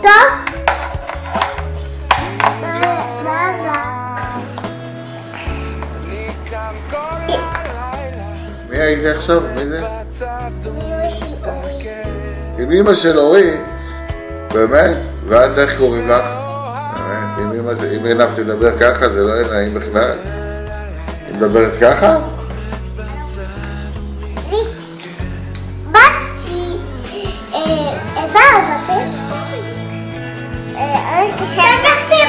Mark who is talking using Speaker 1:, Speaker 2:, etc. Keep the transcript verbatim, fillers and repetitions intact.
Speaker 1: טוב? מה עבר?
Speaker 2: מי הייתי עכשיו? מי זה?
Speaker 1: אמא של אורי.
Speaker 2: עם אמא של אורי? באמת? ואת איך קוראים לך? באמת? אם אמא של... אם עיניו תדבר ככה זה לא נעים בכלל? היא מדברת ככה?
Speaker 1: באתי, איזה עבדתי? אני לקחתי